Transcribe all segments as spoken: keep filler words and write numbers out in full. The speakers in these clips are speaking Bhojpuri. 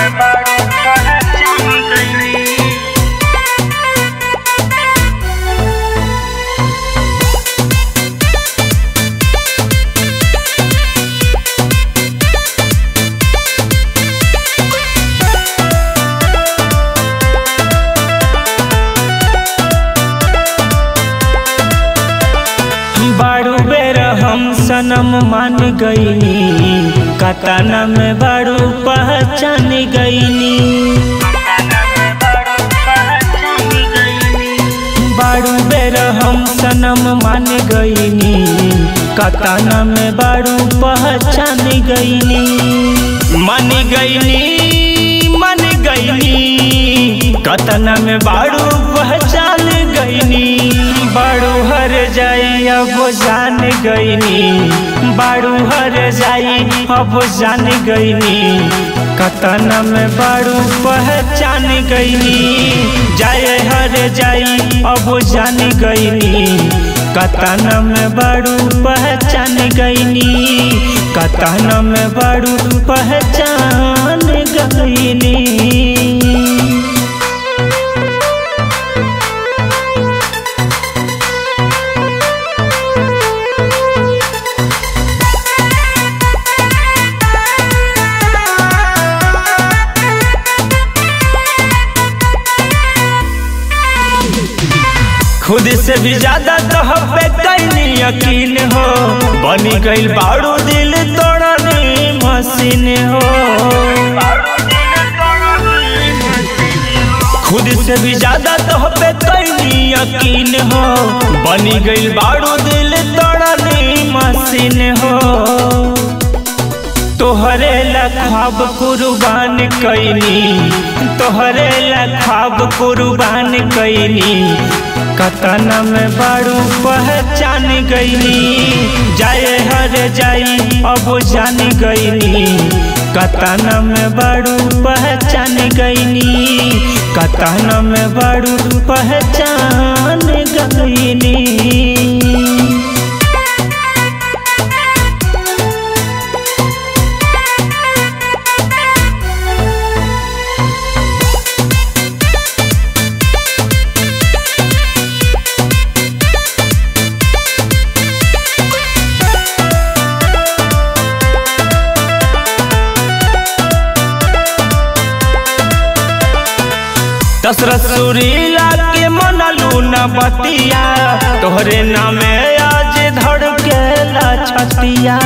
में बारू पहचान गईनी। बारू बेर हम सनम मान गईनी, कताना में बारू पहचान गईनी। बारू बेर हम सनम मान गईनी, कताना में बारू पहचान गईनी। मान गईनी मान गईनी, कताना में बारू पहचान गईनी। बारू हर जाई अब जान गईनी, बारू हर जाई अब जान गईनी। कतना में बारू पहचान गईनी, जाए हर जाई अब जान गईनी। कतना में बारू पहचान गईनी, कतना में बारू पहचान गईनी। खुद से भी ज्यादा तोह पे कैनी यकीन हो, बनी गईल बारू दिल तोड़ने मशीन हो। खुद से भी ज्यादा तोह पे कैनी यकीन हो, बनी गईल बारू दिल तोड़ने मशीन हो। तोहरे लखाब कुर्बान कैनी, तोहरे लखाब कुर्बान कैनी। कतना में बारू पहचान गईनी, जाए हर जाई अब जान गईनी। कतना में बारू पहचान गईनी, कतना में बारू पहचान गईनी। दशरथ सुरीला के मनलू न बतिया, तोहरे नामे आज धड़केला छतिया।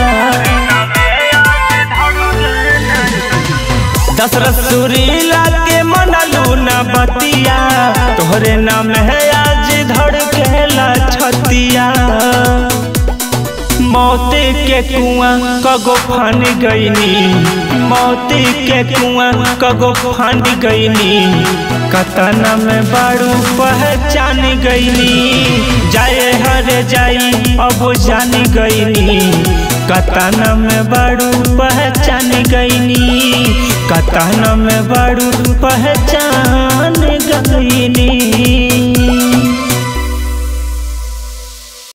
दशरथ सुरीला के मनलू न बतिया, तोहरे नामे आज धड़केला छतिया। मौत के कुआं कगो फान गईनी, मौत के कुआं कगो फान गईनी। कतना में बारू पहचान गईनी, जाए हर जाई अब जान गईनी। कतना में बारू पहचान गईनी, कतना में बारू पहचान गईनी।